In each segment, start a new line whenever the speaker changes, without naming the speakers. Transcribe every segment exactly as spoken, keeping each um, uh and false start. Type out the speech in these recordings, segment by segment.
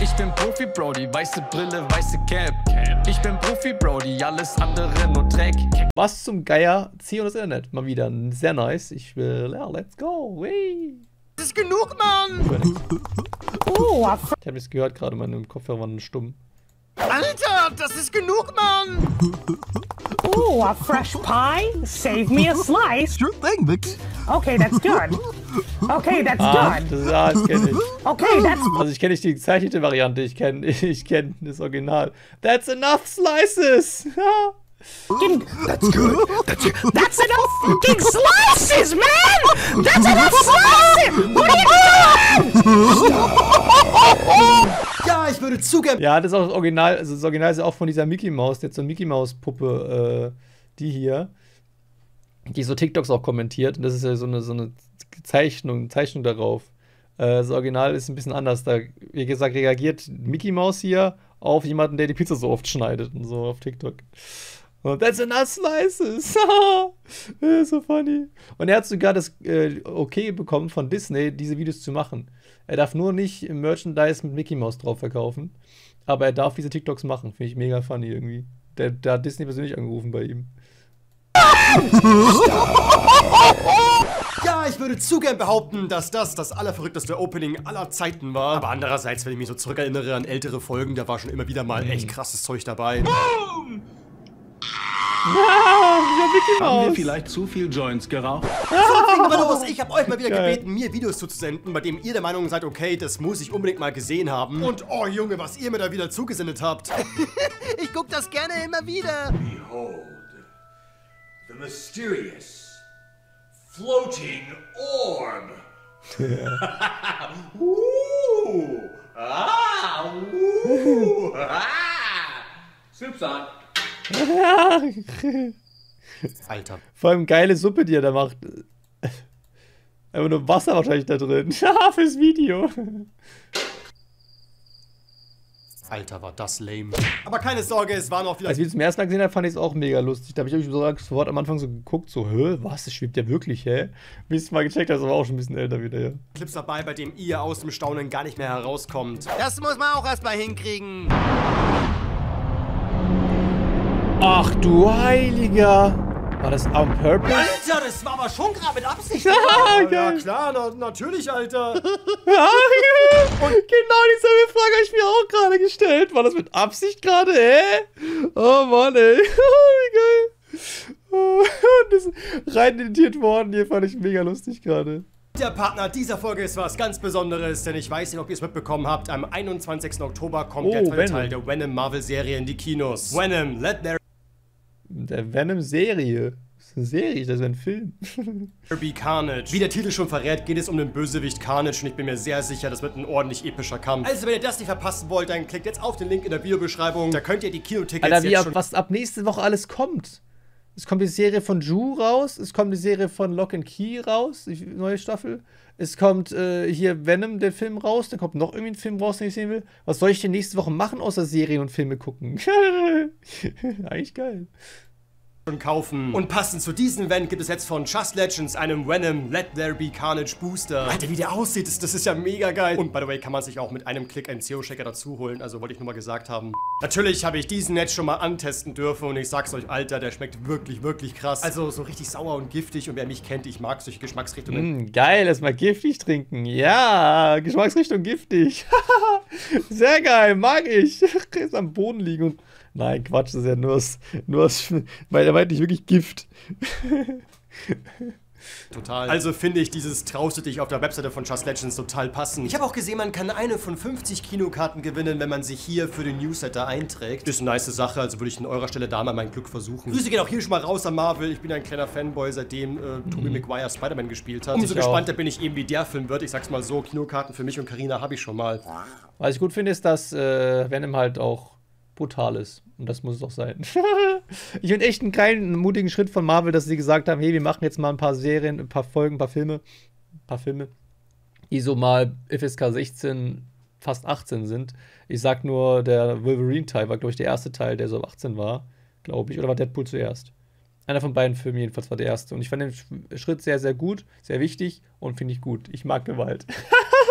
Ich bin Profi, Brody, weiße Brille, weiße Cap. Ich bin Profi, Brody, alles andere nur Dreck.
Was zum Geier? Zieh uns das Internet. Mal wieder. Sehr nice. Ich will. Ja, let's go. Wee.
Das ist genug, Mann!
Oh, ich hab nichts gehört gerade, meine Kopfhörer waren stumm.
Alter, das ist genug, Mann!
Ooh, a fresh pie? Save me a slice.
Sure thing, Vix.
Okay, that's good. Okay, that's
Ah,
good.
das, ah, das kenne ich.
Okay, that's
Also ich kenne nicht die gezeichnete Variante, ich kenne ich kenn das Original. That's enough slices!
fucking. That's good. That's, that's enough fucking slices, man! That's enough slices! What are you doing?
Ja, ich würde zu gern.
Ja, das ist auch das Original, also das Original ist ja auch von dieser Mickey Mouse, jetzt so eine Mickey Mouse Puppe, äh, die hier, die so TikToks auch kommentiert. Und das ist ja so eine, so eine Zeichnung, Zeichnung darauf. Äh, das Original ist ein bisschen anders. Da, wie gesagt, reagiert Mickey Mouse hier auf jemanden, der die Pizza so oft schneidet und so auf TikTok. Und that's enough slices. So funny. Und er hat sogar das äh, Okay bekommen von Disney, diese Videos zu machen. Er darf nur nicht Merchandise mit Mickey Mouse drauf verkaufen. Aber er darf diese TikToks machen. Finde ich mega funny irgendwie. Der, der hat Disney persönlich angerufen bei ihm.
Ja, ich würde zu gern behaupten, dass das das allerverrückteste Opening aller Zeiten war. Aber andererseits, wenn ich mich so zurückerinnere an ältere Folgen, da war schon immer wieder mal echt krasses Zeug dabei. Boom!
Ja, Mickey Mouse.
Haben wir vielleicht zu viel Joints geraucht?
So, legen wir los. Ich habe euch mal wieder
Geil.
gebeten, mir Videos zuzusenden, bei denen ihr der Meinung seid, okay, das muss ich unbedingt mal gesehen haben. Und oh Junge, was ihr mir da wieder zugesendet habt. Ich guck das gerne immer wieder.
Behold, the mysterious floating orb. Ooh, ah, ooh, ah. Soup's on.
Alter.
Vor allem geile Suppe, die er da macht. Einfach nur Wasser wahrscheinlich da drin. Ja, fürs Video.
Alter, war das lame. Aber keine Sorge, es war noch wieder...
Als ich das zum ersten Mal gesehen habe, fand ich es auch mega lustig. Da habe ich so sofort am Anfang so geguckt, so, hä, was, das schwebt ja wirklich, hä? Bis ich es mal gecheckt habe, das war auch schon ein bisschen älter wieder, ja.
Clips dabei, bei dem ihr aus dem Staunen gar nicht mehr herauskommt. Das muss man auch erstmal hinkriegen.
Ach du Heiliger! War das on purpose?
Alter, das war aber schon gerade mit Absicht.
Ja,
ja,
geil.
klar, na, natürlich, Alter.
Ja, und genau dieselbe Frage habe ich mir auch gerade gestellt. War das mit Absicht gerade, hä? Oh Mann, ey. Wie geil. Oh, das ist rein editiert worden. Hier fand ich mega lustig gerade.
Der Partner dieser Folge ist was ganz Besonderes, denn ich weiß nicht, ob ihr es mitbekommen habt. Am einundzwanzigsten Oktober kommt
Oh,
der zweite
Venom.
Teil der Venom-Marvel-Serie in die Kinos. Venom, Let There
Der Venom-Serie. Das ist eine Serie, das ist ein Film.
Be Carnage. Wie der Titel schon verrät, geht es um den Bösewicht Carnage und ich bin mir sehr sicher, das wird ein ordentlich epischer Kampf. Also wenn ihr das nicht verpassen wollt, dann klickt jetzt auf den Link in der Videobeschreibung. Da könnt ihr die Kinotickets
Alter, wie
jetzt
ab,
schon...
was ab nächste Woche alles kommt. Es kommt die Serie von Ju raus, es kommt die Serie von Lock and Key raus, die neue Staffel. Es kommt äh, hier Venom, der Film raus, dann kommt noch irgendwie ein Film raus, den ich sehen will. Was soll ich denn nächste Woche machen, außer Serien und Filme gucken? Eigentlich geil.
schon kaufen. Und passend zu diesem Event gibt es jetzt von Just Legends einen Venom Let There Be Carnage Booster. Alter, wie der aussieht, das, das ist ja mega geil. Und by the way, kann man sich auch mit einem Klick einen C O-Shaker dazu holen, also wollte ich nur mal gesagt haben. Natürlich habe ich diesen jetzt schon mal antesten dürfen und ich sag's euch, Alter, der schmeckt wirklich, wirklich krass. Also so richtig sauer und giftig und wer mich kennt, ich mag solche Geschmacksrichtungen.
Mm, geil, erstmal giftig trinken. Ja, Geschmacksrichtung giftig. Sehr geil, mag ich. Ist am Boden liegen und... Nein, Quatsch, das ist ja nur aus... Nur aus weil er meint nicht wirklich Gift.
Total. Also finde ich dieses traust du dich auf der Webseite von Just Legends total passend. Ich habe auch gesehen, man kann eine von fünfzig Kinokarten gewinnen, wenn man sich hier für den Newsletter einträgt. Ist eine nice Sache, also würde ich an eurer Stelle da mal mein Glück versuchen. Grüße gehen auch hier schon mal raus an Marvel. Ich bin ein kleiner Fanboy, seitdem äh, Tobey mhm. Maguire Spider-Man gespielt hat. Umso gespannter bin ich eben, wie der Film wird. Ich sag's mal so, Kinokarten für mich und Carina habe ich schon mal.
Was ich gut finde, ist, dass äh, Venom halt auch brutal ist. Und das muss es auch sein. Ich finde echt einen geilen, mutigen Schritt von Marvel, dass sie gesagt haben, hey, wir machen jetzt mal ein paar Serien, ein paar Folgen, ein paar Filme, ein paar Filme, die so mal F S K sechzehn, fast achtzehn sind. Ich sag nur, der Wolverine-Teil war, glaube ich, der erste Teil, der so ab achtzehn war, glaube ich. Oder war Deadpool zuerst? Einer von beiden Filmen jedenfalls war der erste. Und ich fand den Schritt sehr, sehr gut, sehr wichtig und finde ich gut. Ich mag Gewalt.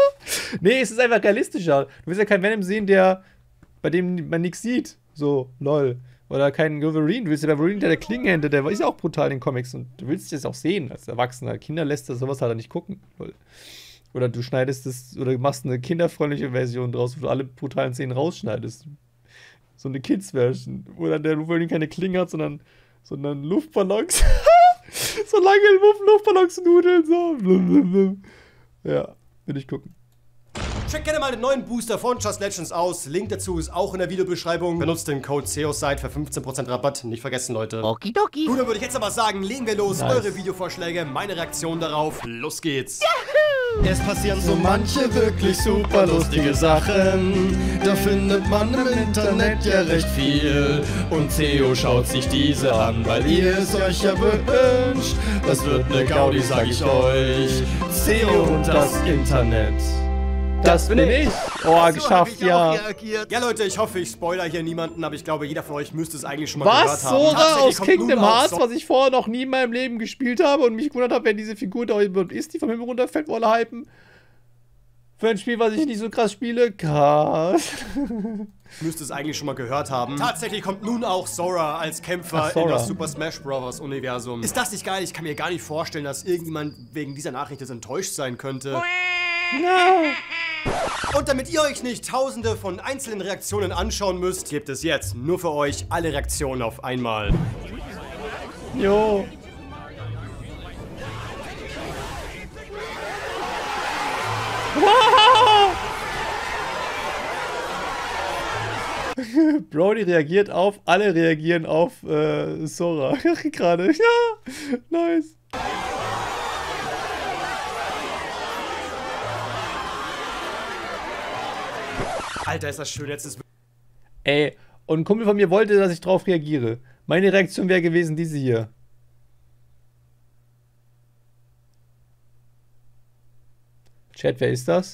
Nee, es ist einfach realistischer. Du willst ja keinen Venom sehen, der, bei dem man nichts sieht. So, lol. Oder keinen Wolverine. Du willst ja bei Wolverine, der, der Klingenhänder, der ist ja auch brutal in den Comics. Und du willst das auch sehen als Erwachsener. Kinder lässt das sowas halt nicht gucken. Lol. Oder du schneidest es, oder machst eine kinderfreundliche Version draus, wo du alle brutalen Szenen rausschneidest. So eine Kids-Version. Wo dann der Wolverine keine Klinge hat, sondern, sondern Luftballons. So lange Luft Luftballons nudeln, so. Ja, will ich gucken.
Check gerne mal den neuen Booster von Just Legends aus. Link dazu ist auch in der Videobeschreibung. Benutzt den Code SEOSite für fünfzehn Prozent Rabatt. Nicht vergessen, Leute.
Okidoki.
Gut, dann würde ich jetzt aber sagen, legen wir los.
Nice.
Eure Videovorschläge, meine Reaktion darauf. Los geht's.
Es passieren so manche wirklich super lustige Sachen. Da findet man im Internet ja recht viel. Und Theo schaut sich diese an, weil ihr es euch ja wünscht. Das wird ne Gaudi, sag ich euch. Theo und das Internet.
Das bin ich. Oh, geschafft, ja.
Ja, Leute, ich hoffe, ich spoiler hier niemanden, aber ich glaube, jeder von euch müsste es eigentlich schon mal
Was?
gehört haben.
Sora
Tatsächlich
aus
kommt
Kingdom
nun auch
Hearts,
So-
was ich vorher noch nie in meinem Leben gespielt habe und mich gewundert habe, wenn diese Figur da überhaupt ist, die vom Himmel runterfällt, wo alle hypen. Für ein Spiel, was ich nicht so krass spiele. Krass.
müsste es eigentlich schon mal gehört haben. Tatsächlich kommt nun auch Sora als Kämpfer
Ach, Sora.
in das Super Smash Bros. Universum. Ist das nicht geil? Ich kann mir gar nicht vorstellen, dass irgendjemand wegen dieser Nachricht jetzt enttäuscht sein könnte. Und damit ihr euch nicht tausende von einzelnen Reaktionen anschauen müsst, gibt es jetzt nur für euch alle Reaktionen auf einmal.
Jo. Brody reagiert auf, alle reagieren auf äh, Sora. Gerade. Ja, nice.
Alter, ist das schön. Jetzt ist
Ey, und ein Kumpel von mir wollte, dass ich drauf reagiere. Meine Reaktion wäre gewesen diese hier. Chat, wer ist das?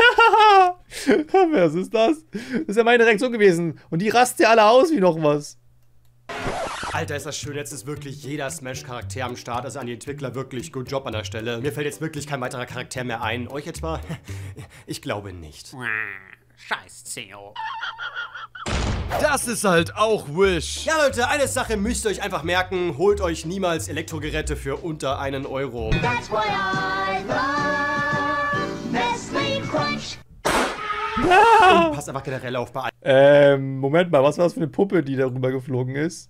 Wer ist das? Das ist ja meine Reaktion gewesen. Und die rasten ja alle aus wie noch was.
Alter, ist das schön. Jetzt ist wirklich jeder Smash-Charakter am Start. Also an die Entwickler wirklich good Job an der Stelle. Mir fällt jetzt wirklich kein weiterer Charakter mehr ein. Euch etwa? Ich glaube nicht.
Scheiß Theo.
Das ist halt auch Wish.
Ja, Leute, eine Sache müsst ihr euch einfach merken. Holt euch niemals Elektrogeräte für unter einen Euro.
That's why I love Nestle Crunch.
Und passt einfach generell auf bei allen.
Ähm, Moment mal, was war das für eine Puppe, die da rüber geflogen ist?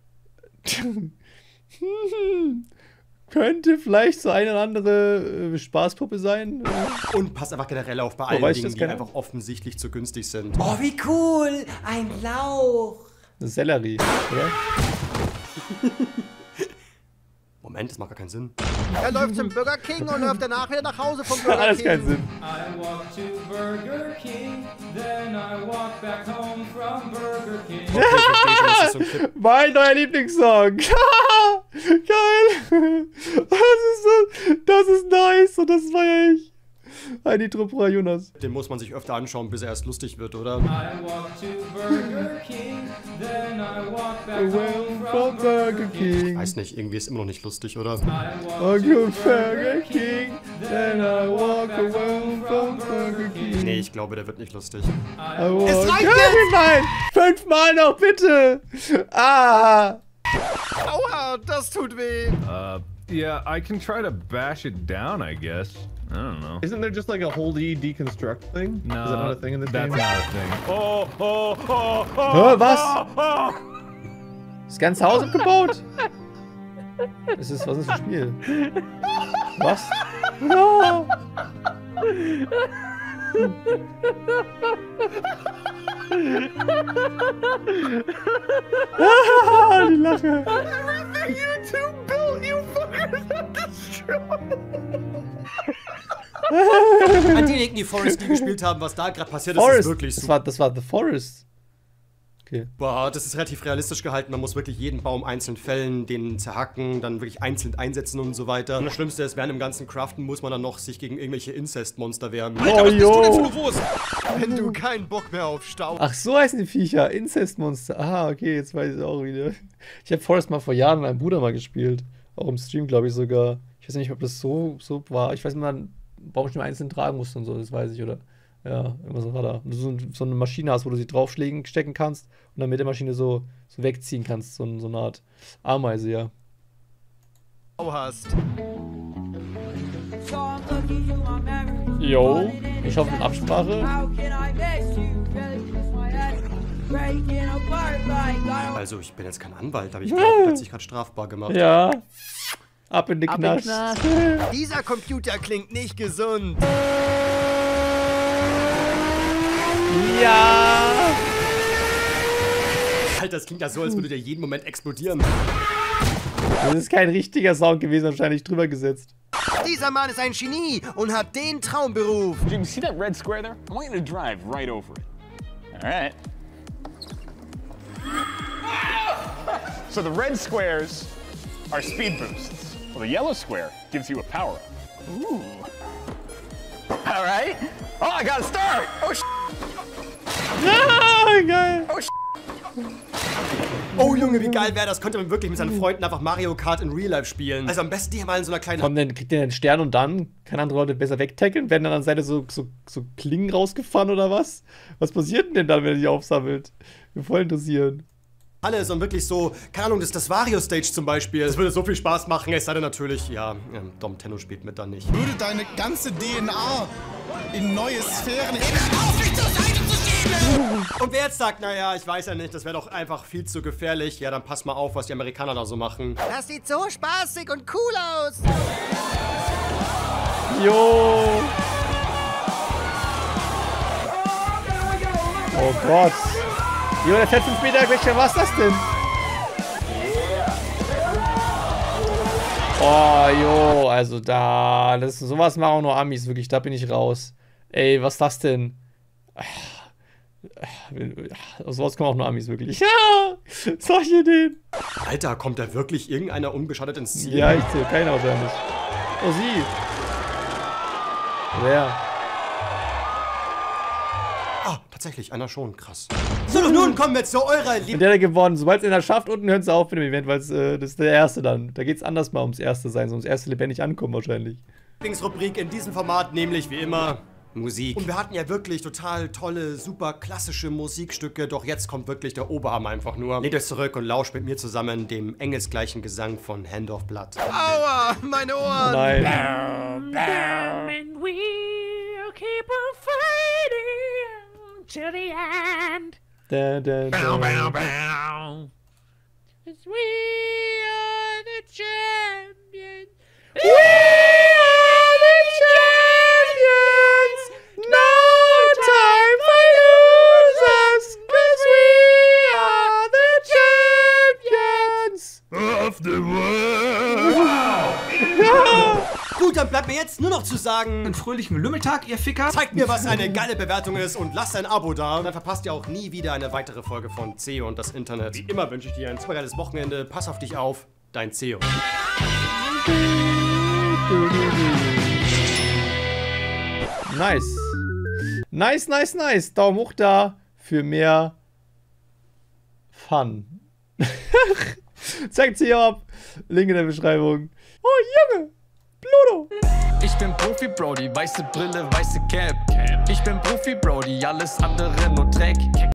Könnte vielleicht so eine oder andere äh, Spaßpuppe sein.
Und passt einfach generell auf bei allen
weiß
Dingen,
das
die
keiner?
einfach offensichtlich zu günstig sind.
Oh, wie cool. Ein Lauch.
Das ist Sellerie, oder?
Moment, das macht gar keinen Sinn.
Er läuft zum Burger King und läuft danach wieder nach Hause vom Burger
Alles
King.
keinen Sinn.
I walk to Burger King, then I walk back home from Burger King.
Okay, ich verstehe schon, das ist so ein Clip.
Mein neuer Lieblingssong. Geil. Das ist, so, das ist nice und das feier ich. Ein Nitro Jonas.
Den muss man sich öfter anschauen, bis er erst lustig wird, oder?
I walk to Burger King, then I walk back home
From
from
Burger King.
Weiß nicht, irgendwie ist immer noch nicht lustig, oder?
I walk
I
to
go Burger King, then I walk away from Burger King.
Nee, ich glaube, der wird nicht lustig.
I walk Nein! Fünfmal noch, bitte! Ah!
Aua, das tut weh.
Uh, yeah, I can try to bash it down, I guess. I don't know.
Isn't there just like a whole E deconstruct thing?
No,
Is that not a thing in this
that's
game?
not a thing. Oh, oh, oh, oh,
Hä, was?
oh, oh.
Das ganze Haus abgebaut? Das ist, was ist das für ein Spiel? Was? No. Ah, die Lache.
Everything you two built, you fuckers have destroyed.
An diejenigen, die Forest nie gespielt haben, was da gerade passiert ist,
Forest.
ist wirklich
Das
super.
war, das war The Forest. Okay.
Boah, das ist relativ realistisch gehalten. Man muss wirklich jeden Baum einzeln fällen, den zerhacken, dann wirklich einzeln einsetzen und so weiter. Und das Schlimmste ist, während dem ganzen Craften muss man dann noch sich gegen irgendwelche Incest-Monster wehren.
Oh, jo.
Wenn du keinen Bock mehr auf Stau.
Ach, so heißen die Viecher. Incestmonster. Ah, okay, jetzt weiß ich es auch wieder. Ich habe Forest mal vor Jahren mit meinem Bruder mal gespielt. Auch im Stream, glaube ich sogar. Ich weiß nicht, ob das so, so war. Ich weiß nicht, man Baum schon einzeln tragen musste und so, das weiß ich, oder? Ja, irgendwas war da. Und du so, so eine Maschine hast, wo du sie draufschlägen stecken kannst und dann mit der Maschine so, so wegziehen kannst. So, so eine Art Ameise, ja.
Hast.
Yo, ich hoffe mit Absprache.
Also, ich bin jetzt kein Anwalt, aber ich glaube, der hat sich gerade strafbar gemacht.
Ja. Ab in den
Ab in den
Knast.
Knast. Dieser Computer klingt nicht gesund.
Ja.
Alter, das klingt ja so, als würde der jeden Moment explodieren.
Das ist kein richtiger Sound gewesen, wahrscheinlich drüber gesetzt.
Dieser Mann ist ein Genie und hat den Traumberuf.
Jim, see that red square there? I want you to drive right over it. All right. So the red squares are speed boosts. Well, the yellow square gives you a power up. Ooh. All right. Oh, I got a star. Oh, sh.
Ja, geil.
Oh, sh.
Oh Junge, wie geil wäre das? Könnte man wirklich mit seinen Freunden einfach Mario Kart in Real Life spielen. Also am besten hier mal in so einer kleinen...
Komm, dann kriegt der einen Stern und dann kann andere Leute besser wegtackeln. Werden dann an der Seite so, so, so Klingen rausgefahren oder was? Was passiert denn dann, wenn er die aufsammelt? Mir voll interessieren.
Alles und wirklich so, keine Ahnung, das ist das Wario-Stage zum Beispiel. Das würde so viel Spaß machen, es sei denn natürlich, ja, ja Dom Tenno spielt mit dann nicht.
Würde deine ganze D N A in neue Sphären heben, auf dich zur Seite zu schieben!
Und wer jetzt sagt, naja, ich weiß ja nicht, das wäre doch einfach viel zu gefährlich, ja, dann pass mal auf, was die Amerikaner da so machen.
Das sieht so spaßig und cool aus.
Jo! Oh Gott! Jo, der fährt fünf Meter weg, was ist das denn? Oh, jo, also da, das sowas machen auch nur Amis, wirklich, da bin ich raus. Ey, was ist das denn? Sowas kommen auch nur Amis, wirklich. Ja, solche Ideen.
Alter, kommt da wirklich irgendeiner unbeschadet ins Ziel?
Ja, ich sehe keiner wahrscheinlich. Oh, sie. Wer?
Ah, tatsächlich, einer schon, krass. So, und nun kommen wir zu eurer Lieb...
Und der hat gewonnen. Sobald es einer schafft, unten hören sie auf mit dem Event, weil äh, das ist der Erste dann. Da geht es anders mal ums Erste sein, so ums Erste lebendig ankommen wahrscheinlich.
Lieblingsrubrik in diesem Format, nämlich wie immer Musik. Und wir hatten ja wirklich total tolle, super klassische Musikstücke, doch jetzt kommt wirklich der Oberarm einfach nur. Lehnt euch zurück und lauscht mit mir zusammen dem engelsgleichen Gesang von Hand of Blood.
Aua, meine Ohren!
Nein.
Bow, bow, and we'll keep on fighting till the end.
Da, da, da.
Bow, bow, bow. 'Cause we are the champions. We are the champions. No time for losers. 'Cause we are the champions
of the world.
Wow. Gut, dann bleibt mir jetzt nur noch zu sagen...
Einen fröhlichen Lümmeltag, ihr Ficker.
Zeigt mir, was eine geile Bewertung ist und lasst ein Abo da. Und dann verpasst ihr auch nie wieder eine weitere Folge von C E O und das Internet. Wie immer wünsche ich dir ein super geiles Wochenende. Pass auf dich auf. Dein C E O.
Nice. Nice, nice, nice. Daumen hoch da für mehr Fun. Zeigt sie ab. Link in der Beschreibung. Oh, Junge. Pluto.
Ich bin Profi, Brody. Weiße Brille, weiße Cap. Ich bin Profi, Brody. Alles andere nur Dreck.